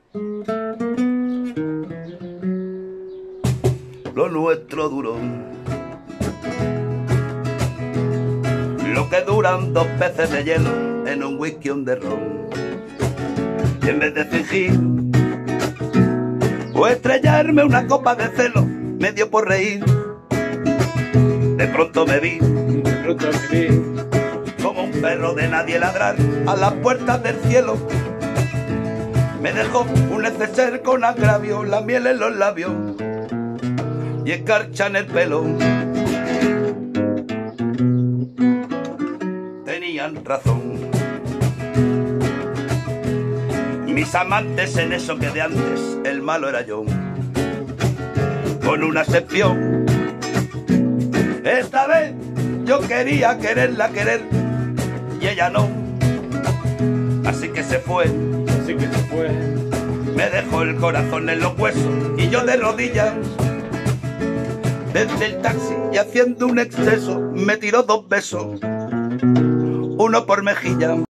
Lo nuestro duró lo que duran 2 peces de hielo en un whisky on the ron. Y en vez de fingir o estrellarme una copa de celo, me dio por reír. De pronto me vi como un perro de nadie ladrar a las puertas del cielo. Me dejó un neceser con agravio, la miel en los labios y escarcha en el pelo. Tenían razón mis amantes en eso que de antes el malo era yo, con una excepción. Esta vez yo quería quererla querer y ella no, así que se fue. Me dejó el corazón en los huesos y yo de rodillas desde el taxi, y haciendo un exceso me tiró 2 besos, uno por mejilla.